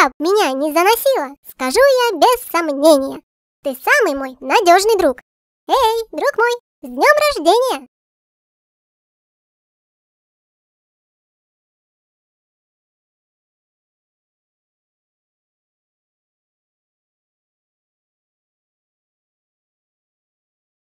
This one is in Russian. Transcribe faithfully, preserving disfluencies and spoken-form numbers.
куда б меня не заносило, скажу я без сомнения. Ты самый мой надежный друг. Эй, друг мой, с днем рождения!